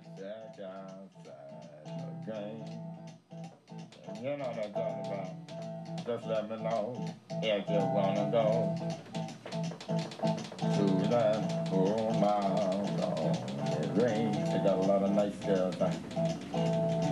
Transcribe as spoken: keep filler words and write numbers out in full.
Step outside the game. You know what I'm talking about. Just let me know if you wanna go to that full mile on the range. They got a lot of nice girls. Huh?